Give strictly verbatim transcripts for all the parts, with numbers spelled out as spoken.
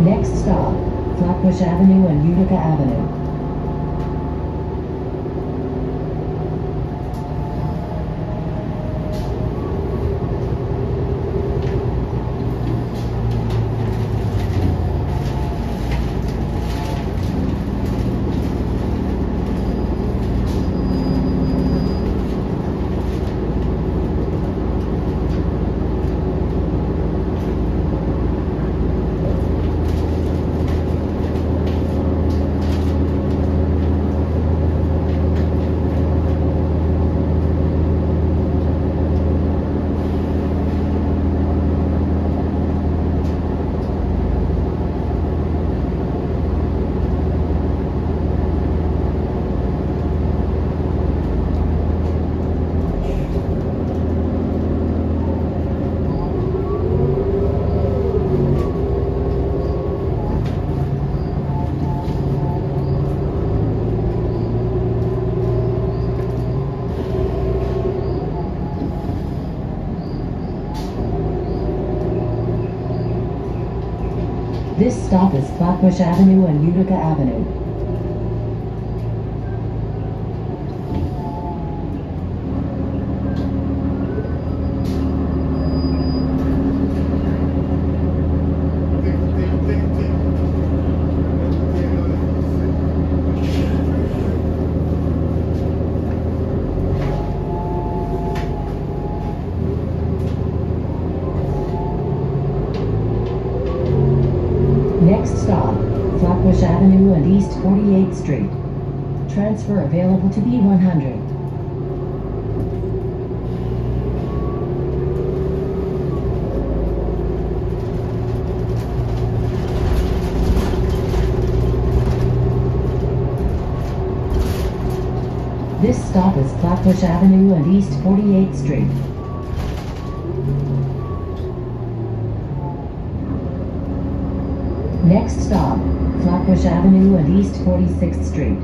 Next stop, Flatbush Avenue and Utica Avenue. This stop is Flatbush Avenue and Utica Avenue. Next stop, Flatbush Avenue and East forty-eighth Street. Transfer available to B one hundred. This stop is Flatbush Avenue and East forty-eighth Street. Next stop, Flatbush Avenue and East forty-sixth Street.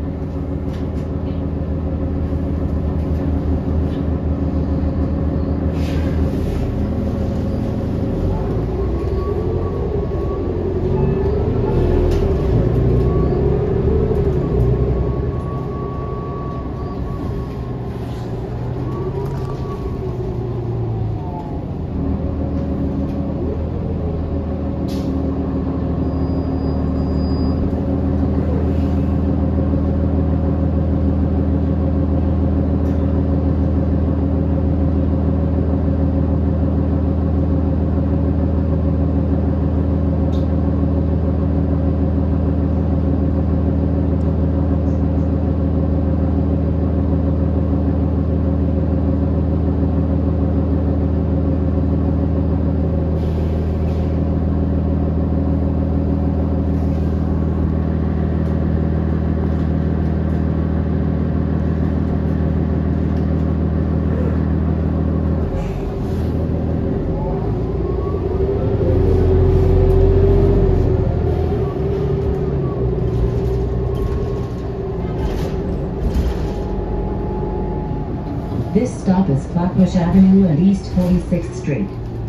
This stop is Flatbush Avenue and East forty-sixth Street.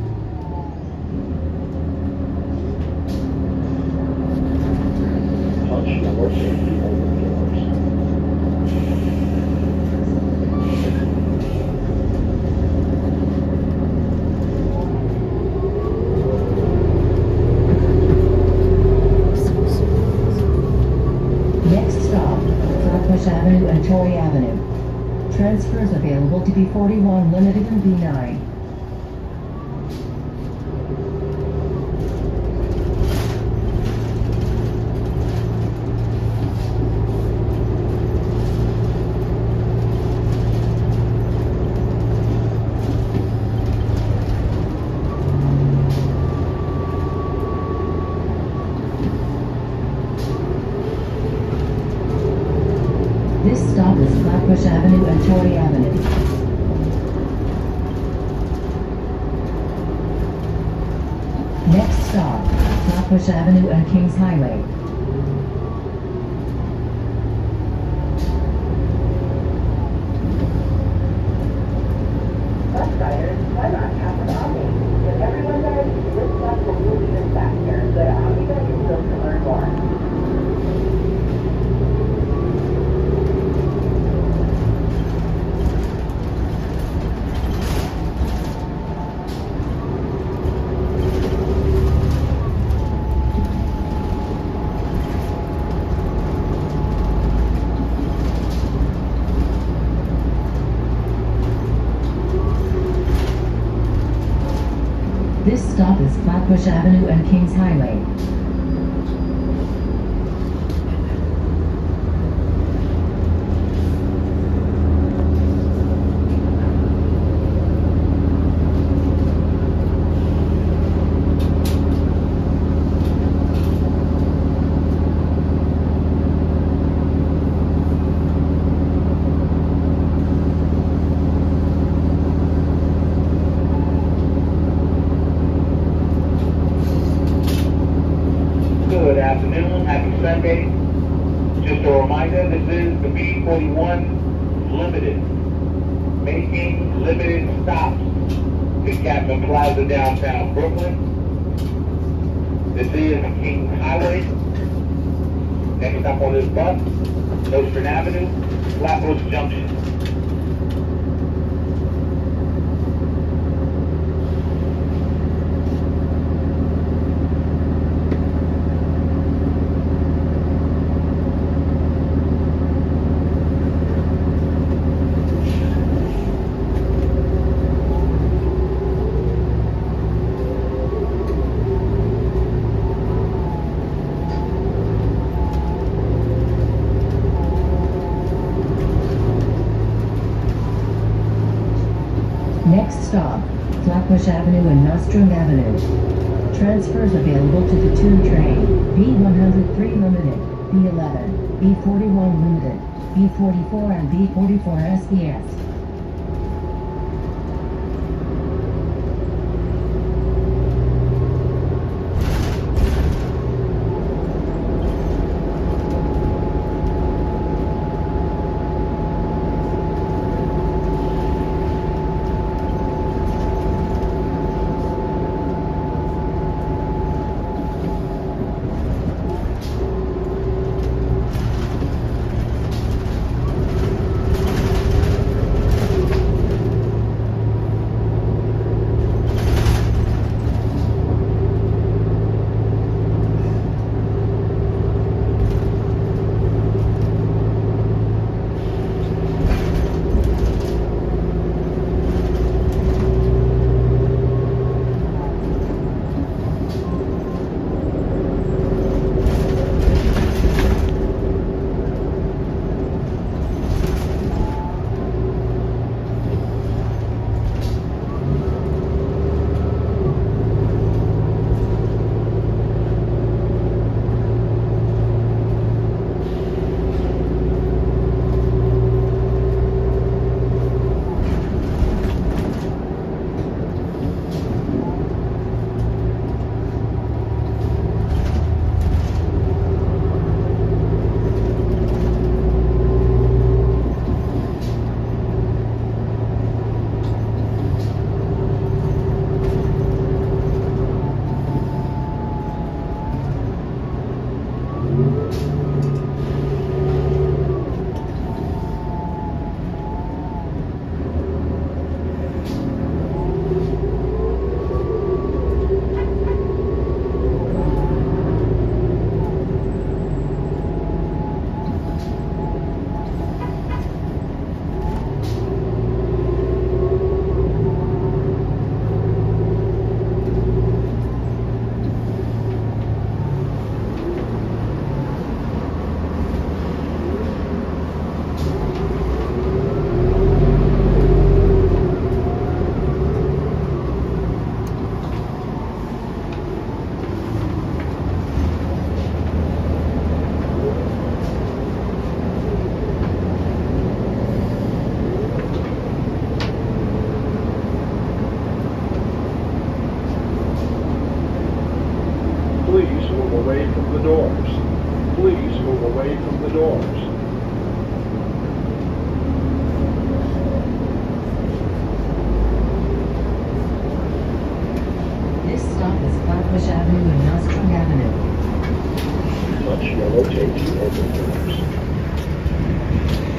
Next stop, Flatbush Avenue and Torrey Avenue. Transfers available to B forty-one Limited and B nine. This stop is Flatbush Avenue and Torrey Avenue. Next stop, Flatbush Avenue and Kings Highway. Bus riders, why not tap on Omni? If everyone does, this bus will move even faster. Go to omni dot com. stop is Flatbush Avenue and Kings Highway. Good afternoon, happy Sunday. Just a reminder, this is the B forty-one Limited, making limited stops to Carmen Plaza, downtown Brooklyn. This is Kings Highway. Next stop on this bus, Nostrand Avenue, Flatbush Junction. Next stop, Flatbush Avenue and Nostrand Avenue. Transfers available to the two train, B one oh three Limited, B eleven, B forty-one Limited, B forty-four and B forty-four S B S. Please move away from the doors. Please move away from the doors. This stop is Flatbush Avenue and Nostrand Avenue. Touch yellow tape to open doors.